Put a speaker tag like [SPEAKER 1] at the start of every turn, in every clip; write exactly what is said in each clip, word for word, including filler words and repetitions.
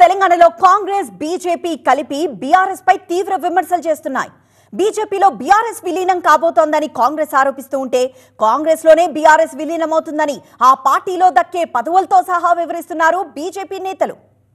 [SPEAKER 1] తెలంగాణలో Congress BJP కలిపి BRS పై తీవ్ర విమర్శలు చేస్తున్నాయి. బీజేపీలో బీఆర్ఎస్ విలీనం కాబోతోందని కాంగ్రెస్ ఆరోపిస్తూ ఉంటే కాంగ్రెస్ లోనే బీఆర్ఎస్ విలీనమవుతుందని ఆ పార్టీలో దక్కే పదవులతో సహా వివరిస్తున్నారు బీజేపీ నేతలు.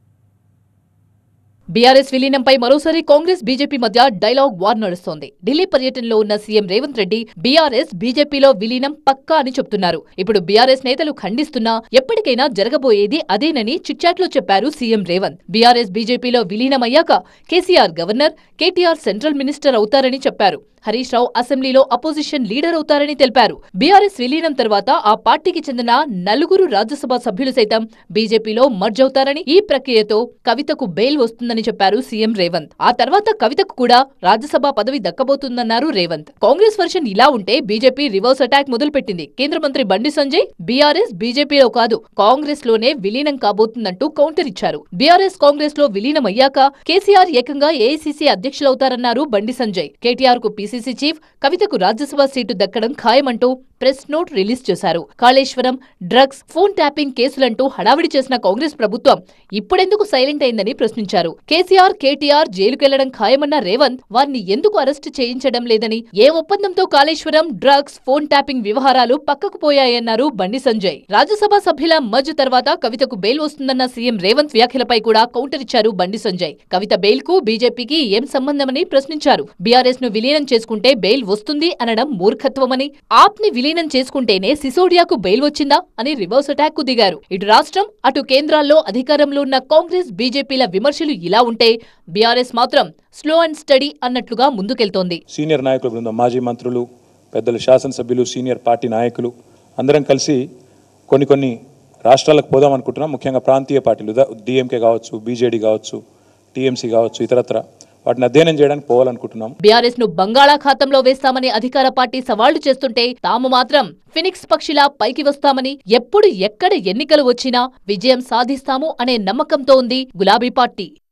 [SPEAKER 2] బీఆర్ఎస్ విలీనంపై మరోసారి కాంగ్రెస్ బీజేపీ మధ్య డైలాగ్ వార్ నడుస్తోంది. ఢిల్లీ పర్యటనలో ఉన్న సీఎం రేవంత్ రెడ్డి బీఆర్ఎస్ బీజేపీలో విలీనం పక్కా అని చెప్తున్నారు. ఇప్పుడు బీఆర్ఎస్ నేతలు ఖండిస్తున్నా ఎప్పటికైనా జరగబోయేది అదేనని చిట్చాట్లో చెప్పారు సీఎం రేవంత్. బీఆర్ఎస్ బీజేపీలో విలీనమయ్యాక KCR governor, KTR central minister అవుతారని చెప్పారు. హరీష్ రావు అసెంబ్లీలో అపోజిషన్ లీడర్ అవుతారని తెలిపారు. బీఆర్ఎస్ విలీనం తర్వాత ఆ పార్టీకి చెందిన నలుగురు రాజ్యసభ సభ్యులు సైతం బీజేపీలో మర్జ్ అవుతారని, ఈ ప్రక్రియతో కవితకు బెయిల్ వస్తుందని చెప్పారు సీఎం రేవంత్. ఆ తర్వాత కవితకు కూడా రాజ్యసభ పదవి దక్కబోతుందన్నారు రేవంత్. కాంగ్రెస్ వర్షన్ ఇలా ఉంటే బీజేపీ రివర్స్ అటాక్ మొదలుపెట్టింది. కేంద్ర మంత్రి బండి సంజయ్ బీఆర్ఎస్ బీజేపీలో కాదు కాంగ్రెస్ లోనే విలీనం కాబోతుందంటూ కౌంటర్ ఇచ్చారు. బీఆర్ఎస్ కాంగ్రెస్ లో విలీనమయ్యాక కేసీఆర్ ఏకంగా ఏఐసీసీ అధ్యక్షులవుతారన్నారు బండి సంజయ్. కేటీఆర్ కు పీసీసీ చీఫ్, కవితకు రాజ్యసభ సీటు దక్కడం ఖాయమంటూ ప్రెస్ నోట్ రిలీజ్ చేశారు. కాళేశ్వరం, డ్రగ్స్, ఫోన్ ట్యాపింగ్ కేసులంటూ హడావిడి చేసిన కాంగ్రెస్ ప్రభుత్వం ఇప్పుడెందుకు సైలెంట్ అయిందని ప్రశ్నించారు. కేసీఆర్, కేటీఆర్ జైలుకెళ్లడం ఖాయమన్న రేవంత్ వారిని ఎందుకు అరెస్టు చేయించడం లేదని, ఏ ఒప్పందంతో కాళేశ్వరం, డ్రగ్స్, ఫోన్ ట్యాపింగ్ వ్యవహారాలు పక్కకు పోయాయన్నారు బండి సంజయ్. రాజ్యసభ సభ్యుల మర్జ్ తర్వాత కవితకు బెయిల్ వస్తుందన్న సీఎం రేవంత్ వ్యాఖ్యలపై కూడా కౌంటర్ ఇచ్చారు బండి సంజయ్. కవిత బెయిల్ కు బీజేపీకి ఏం సంబంధమని ప్రశ్నించారు. బీఆర్ఎస్ ను విలీనం చేసుకుంటే బెయిల్ వస్తుంది అనడం మూర్ఖత్వమని, ఆప్ ని విలీనం చేసుకుంటేనే సిసోడియాకు బెయిల్ వచ్చిందా అని రివర్స్ అటాక్ కు దిగారు. ఇటు రాష్ట్రం, అటు కేంద్రాల్లో అధికారంలో ఉన్న కాంగ్రెస్ బీజేపీల విమర్శలు ఇలా ఉంటే బీఆర్ఎస్ మాత్రం స్లో అండ్ స్టడీ అన్నట్లుగా ముందుకెళ్తోంది.
[SPEAKER 3] సీనియర్ నాయకుల బృందం, మాజీ మంత్రులు, పెద్దలు, శాసనసభ్యులు, సీనియర్ పార్టీ నాయకులు అందరం కలిసి కొన్ని కొన్ని రాష్ట్రాలకు పోదాం అనుకుంటున్నాం. ముఖ్యంగా ప్రాంతీయ పార్టీలు, డిఎంకే కావచ్చు, బీజేడీ కావచ్చు, టీఎంసీ కావచ్చు, ఇతరత్ర వాటిని అధ్యయనం చేయడానికి పోవాలనుకుంటున్నాం.
[SPEAKER 2] బీఆర్ఎస్ ను బంగాళాఖాతంలో వేస్తామని అధికార పార్టీ సవాళ్లు చేస్తుంటే తాము మాత్రం ఫినిక్స్ పక్షిలా పైకి వస్తామని, ఎప్పుడు ఎక్కడ ఎన్నికలు వచ్చినా విజయం సాధిస్తాము అనే నమ్మకంతో ఉంది గులాబీ పార్టీ.